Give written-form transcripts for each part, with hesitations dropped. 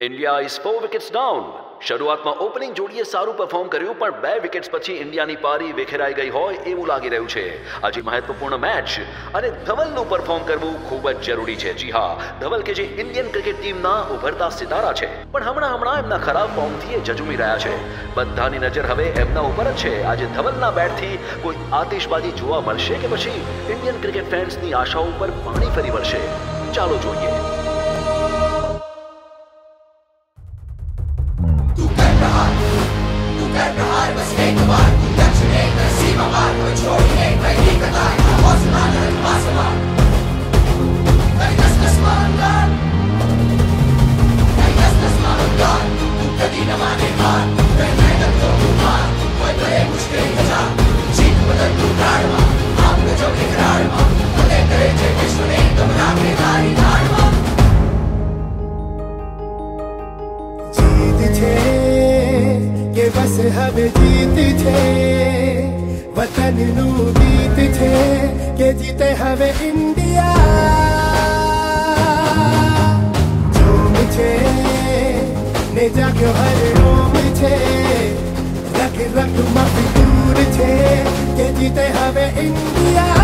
India is 4 wickets down. શરૂઆતમાં opening જોડીએ સારું પરફોર્મ કર્યું, પણ 2 વિકેટ્સ પછી ઇન્ડિયાની પારી વિખેરાઈ ગઈ હોય એવું લાગી રહ્યું છે. આજે મહત્વપૂર્ણ મેચ અને ધવલનું પરફોર્મ કરવું ખૂબ જ જરૂરી છે. જી હા, ધવલ કે જે ઇન્ડિયન ક્રિકેટ ટીમના ઉભરતા સિતારા છે, પણ હમણાં એમના ખરાબ ફોર્મથી એ ઝઝુમી રહ્યા છે. બધાની નજર હવે એમના ઉપર જ છે. આજે ધવલના બેટથી કોઈ આતિશબાજી જોવા મળશે કે પછી ઇન્ડિયન ક્રિકેટ ફેન્સની આશાઓ પર પાણી ફરી વળશે? ચાલો જોઈએ. बस एक बार दक्षिण एक सीमा पार कोई छोड़ने नहीं कता आसमान है आसमान नहीं आसमान नहीं आसमान तू कभी न मानेगा मैं तो तूफान कोई बड़े मुश्किल बचा जीत बदल तू गाड़वा आपने जो के गाड़वा भले करे जे विश्व ने तुम रामे धारी धाड़वा जीत छे के बस હવે જીત છે વતનનું ગીત છે કે જીતે હવે ઇન્ડિયા જોમ છે ને જાગ્યો હરણોમ છે રગ રગમાં ફિતૂર છે કે જીતે હવે ઇન્ડિયા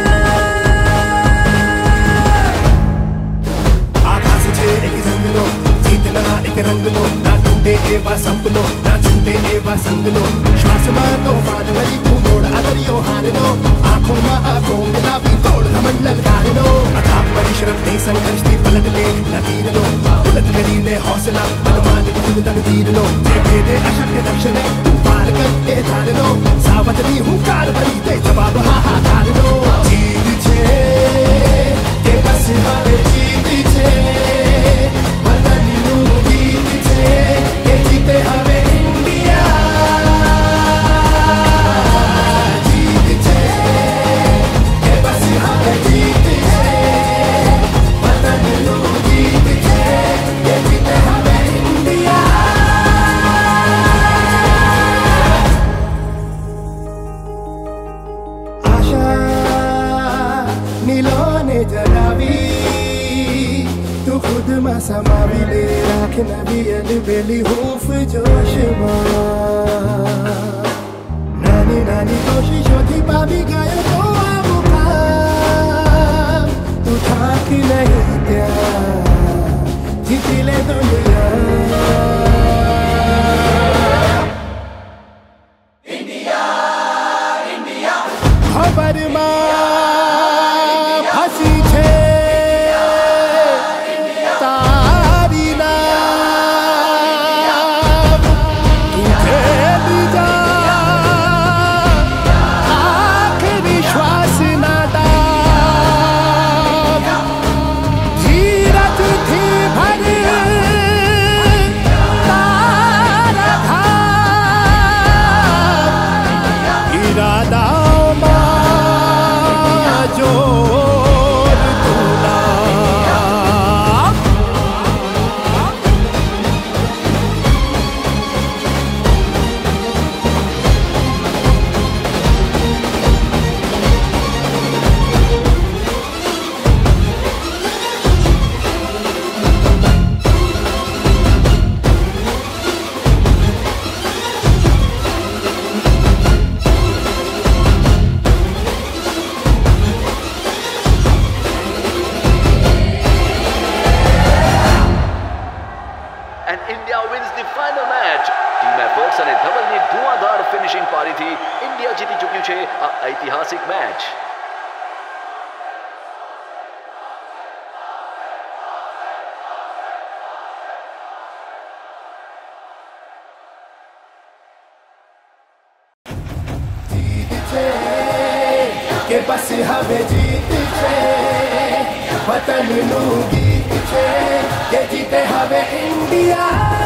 આકાશ છે એક જંગલો જીતના એક રંગનો ના તૂટે એવા સપનો ના છૂટે એવા સંગનો શ્વાસમાં તોફાન વળી ભૂગોળ આદર્યો હારનો આંખોમાં આંખો મિલાવી તોડ ઘમંડ લલકારનો અથાગ પરિશ્રમથી સંઘર્ષથી પલટ લે ના તીરનો ઉલટ કરીને હૌસલા મનમાં નિકુંજ તકદીરનો જે ભેદે અશક્ય દક્ષને તું પાર કર એ ધારનો સાવધની હુંકાર ભરી દે જવાબ હાહાકારનો જીત છે કે બસ હવે જીત છે વતનનું ગીત છે કે જીતે હવે समावी ले राख नबी अलबेली हूफ जोशમાં નાની નાની કોશિશોથી પામી ગયો તો આ મુકામ તું થાક નહીં ત્યાં જીતી લે દુનિયા इंडिया इंडिया ખબરમાં ફસી છે And India wins the final match. Team efforts અને ધવલની ધુઆંધાર ફિનિશિંગ પારીથી ઇન્ડિયા જીતી ચૂક્યું છે આ ઐતિહાસિક મેચ. કે બસ હવે જીત છે વતનનું ગીત છે કે જીતે હવે ઇન્ડિયા